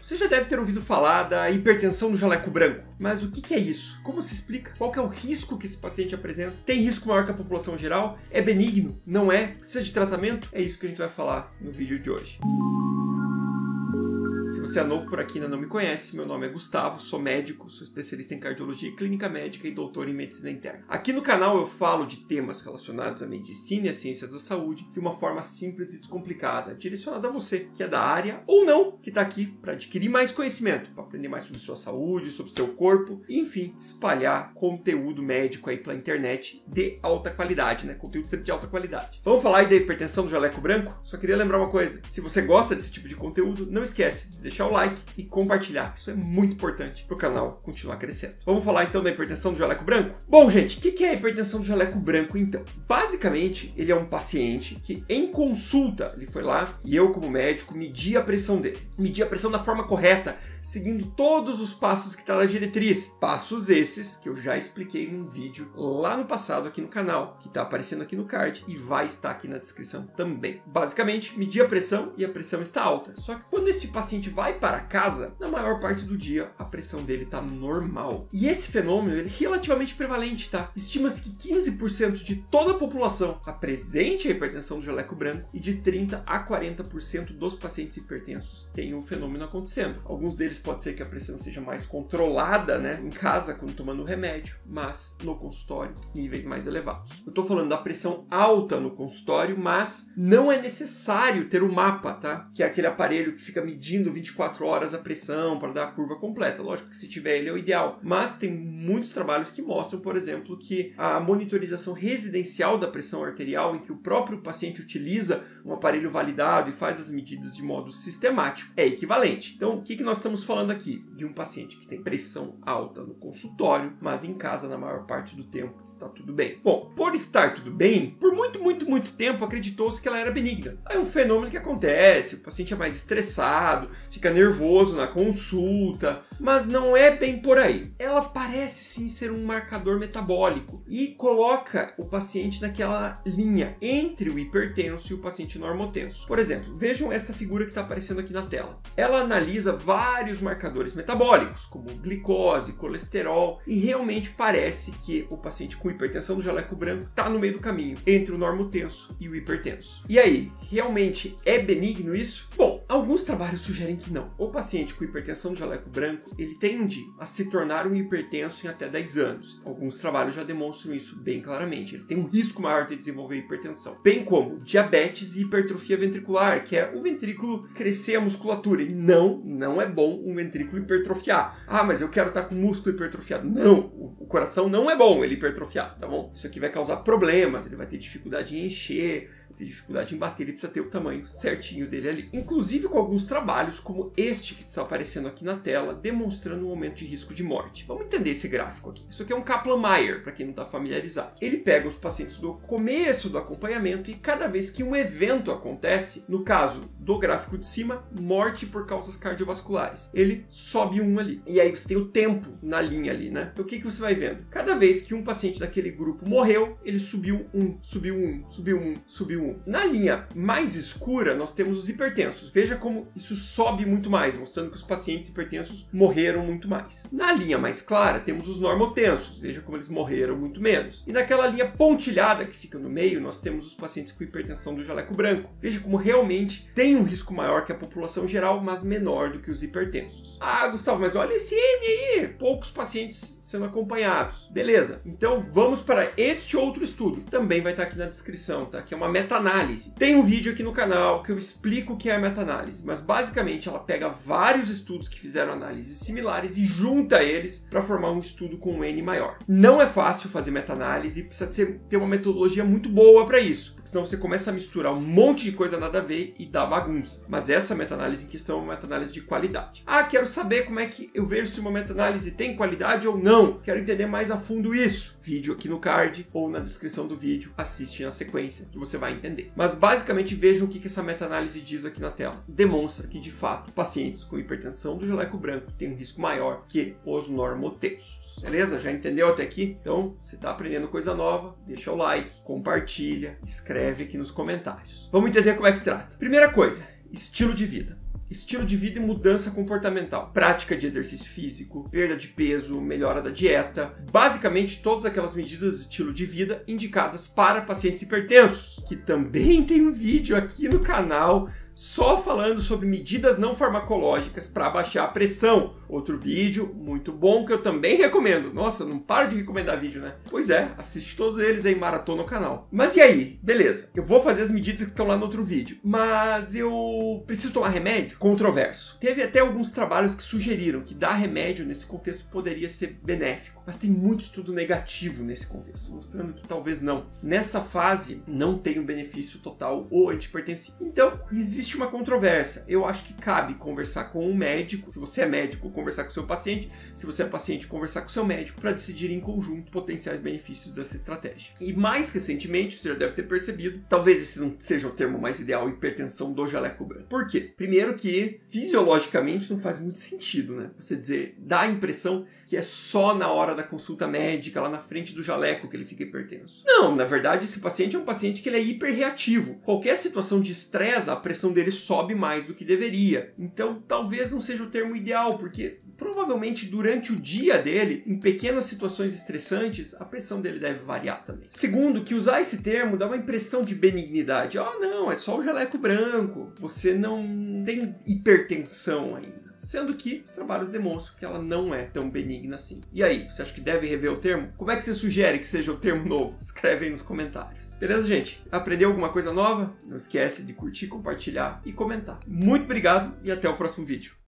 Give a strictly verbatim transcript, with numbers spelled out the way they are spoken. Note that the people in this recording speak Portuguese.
Você já deve ter ouvido falar da hipertensão do jaleco branco, mas o que é isso? Como se explica? Qual que é o risco que esse paciente apresenta? Tem risco maior que a população geral? É benigno? Não é? Precisa de tratamento? É isso que a gente vai falar no vídeo de hoje. Se você é novo por aqui e ainda não me conhece, meu nome é Gustavo, sou médico, sou especialista em cardiologia e clínica médica e doutor em medicina interna. Aqui no canal eu falo de temas relacionados à medicina e à ciência da saúde de uma forma simples e descomplicada, direcionada a você que é da área ou não, que está aqui para adquirir mais conhecimento, para aprender mais sobre sua saúde, sobre seu corpo e, enfim, espalhar conteúdo médico aí pela internet de alta qualidade, né? Conteúdo sempre de alta qualidade. Vamos falar aí da hipertensão do jaleco branco? Só queria lembrar uma coisa, se você gosta desse tipo de conteúdo, não esquece de deixar o like e compartilhar. Isso é muito importante para o canal continuar crescendo. Vamos falar então da hipertensão do jaleco branco? Bom, gente, o que é a hipertensão do jaleco branco então? Basicamente, ele é um paciente que em consulta, ele foi lá e eu como médico medi a pressão dele. Medi a pressão da forma correta, seguindo todos os passos que está na diretriz. Passos esses que eu já expliquei num vídeo lá no passado aqui no canal, que está aparecendo aqui no card e vai estar aqui na descrição também. Basicamente, medi a pressão e a pressão está alta. Só que quando esse paciente vai para casa, na maior parte do dia a pressão dele está normal. E esse fenômeno ele é relativamente prevalente, tá? Estima-se que quinze por cento de toda a população apresente a hipertensão do jaleco branco e de trinta a quarenta por cento dos pacientes hipertensos têm o fenômeno acontecendo. Alguns deles pode ser que a pressão seja mais controlada, né, em casa, quando tomando remédio, mas no consultório, níveis mais elevados. Eu estou falando da pressão alta no consultório, mas não é necessário ter o mapa, tá? Que é aquele aparelho que fica medindo vinte e quatro horas a pressão para dar a curva completa. Lógico que se tiver ele é o ideal, mas tem muitos trabalhos que mostram, por exemplo, que a monitorização residencial da pressão arterial, em que o próprio paciente utiliza um aparelho validado e faz as medidas de modo sistemático, é equivalente. Então, o que que nós estamos falando aqui? De um paciente que tem pressão alta no consultório, mas em casa, na maior parte do tempo, está tudo bem. Bom, por estar tudo bem, por muito, muito, muito tempo, acreditou-se que ela era benigna. É um fenômeno que acontece, o paciente é mais estressado, fica nervoso na consulta, mas não é bem por aí. Ela parece sim ser um marcador metabólico e coloca o paciente naquela linha entre o hipertenso e o paciente normotenso. Por exemplo, vejam essa figura que está aparecendo aqui na tela. Ela analisa vários marcadores metabólicos, como glicose, colesterol, e realmente parece que o paciente com hipertensão do jaleco branco está no meio do caminho entre o normotenso e o hipertenso. E aí, realmente é benigno isso? Bom, alguns trabalhos sugerem que não. O paciente com hipertensão do jaleco branco, ele tende a se tornar um hipertenso em até dez anos. Alguns trabalhos já demonstram isso bem claramente. Ele tem um risco maior de desenvolver hipertensão. Bem como diabetes e hipertrofia ventricular, que é o ventrículo crescer a musculatura. E não, não é bom um ventrículo hipertrofiar. Ah, mas eu quero estar com o músculo hipertrofiado. Não, o coração não é bom ele hipertrofiar, tá bom? Isso aqui vai causar problemas, ele vai ter dificuldade em encher, ter dificuldade em bater, ele precisa ter o tamanho certinho dele ali. Inclusive com alguns trabalhos como este que está aparecendo aqui na tela, demonstrando um aumento de risco de morte. Vamos entender esse gráfico aqui. Isso aqui é um Kaplan-Meier, para quem não está familiarizado. Ele pega os pacientes do começo do acompanhamento e cada vez que um evento acontece, no caso do gráfico de cima, morte por causas cardiovasculares, ele sobe um ali. E aí você tem o tempo na linha ali, né? Então o que, que você vai vendo? Cada vez que um paciente daquele grupo morreu, ele subiu um, subiu um, subiu um, subiu um. Na linha mais escura, nós temos os hipertensos. Veja como isso sobe muito mais, mostrando que os pacientes hipertensos morreram muito mais. Na linha mais clara, temos os normotensos. Veja como eles morreram muito menos. E naquela linha pontilhada que fica no meio, nós temos os pacientes com hipertensão do jaleco branco. Veja como realmente tem um risco maior que a população geral, mas menor do que os hipertensos. Ah, Gustavo, mas olha esse N aí! Poucos pacientes sendo acompanhados. Beleza, então vamos para este outro estudo. Também vai estar aqui na descrição, tá? Que é uma meta-análise. Tem um vídeo aqui no canal que eu explico o que é a meta-análise, mas basicamente ela pega vários estudos que fizeram análises similares e junta eles para formar um estudo com um N maior. Não é fácil fazer meta-análise, precisa ter, ter uma metodologia muito boa para isso, porque senão você começa a misturar um monte de coisa nada a ver e dá bagunça. Mas essa meta-análise em questão é uma meta-análise de qualidade. Ah, quero saber como é que eu vejo se uma meta-análise tem qualidade ou não. Quero entender mais a fundo isso. Vídeo aqui no card ou na descrição do vídeo. Assiste na sequência que você vai entender. Mas basicamente vejam o que essa meta-análise diz aqui na tela. Demonstra que de fato pacientes com hipertensão do jaleco branco têm um risco maior que os normotensos. Beleza? Já entendeu até aqui? Então, se está aprendendo coisa nova, deixa o like, compartilha, escreve aqui nos comentários. Vamos entender como é que trata. Primeira coisa, estilo de vida. estilo de vida e mudança comportamental, prática de exercício físico, perda de peso, melhora da dieta, basicamente todas aquelas medidas de estilo de vida indicadas para pacientes hipertensos, que também tem um vídeo aqui no canal só falando sobre medidas não farmacológicas para baixar a pressão. Outro vídeo muito bom que eu também recomendo. Nossa, não paro de recomendar vídeo, né? Pois é, assiste todos eles aí, maratona no canal. Mas e aí? Beleza, eu vou fazer as medidas que estão lá no outro vídeo, mas eu preciso tomar remédio? Controverso. Teve até alguns trabalhos que sugeriram que dar remédio nesse contexto poderia ser benéfico, mas tem muito estudo negativo nesse contexto, mostrando que talvez não. Nessa fase, não tem um benefício total ou antihipertensivo. Então, existe uma controvérsia. Eu acho que cabe conversar com um médico, se você é médico, conversar com o seu paciente, se você é paciente, conversar com o seu médico, para decidir em conjunto potenciais benefícios dessa estratégia. E mais recentemente, você já deve ter percebido, talvez esse não seja o termo mais ideal, hipertensão do jaleco branco. Por quê? Primeiro que, fisiologicamente, não faz muito sentido, né? Você dizer, dá a impressão que é só na hora da consulta médica, lá na frente do jaleco, que ele fica hipertenso. Não, na verdade, esse paciente é um paciente que ele é hiperreativo. Qualquer situação de estresse, a pressão dele sobe mais do que deveria. Então, talvez não seja o termo ideal, porque provavelmente durante o dia dele, em pequenas situações estressantes, a pressão dele deve variar também. Segundo, que usar esse termo dá uma impressão de benignidade. Ah, não, é só o jaleco branco. Você não tem hipertensão ainda. Sendo que os trabalhos demonstram que ela não é tão benigna assim. E aí, você acha que deve rever o termo? Como é que você sugere que seja o termo novo? Escreve aí nos comentários. Beleza, gente? Aprendeu alguma coisa nova? Não esquece de curtir, compartilhar e comentar. Muito obrigado e até o próximo vídeo.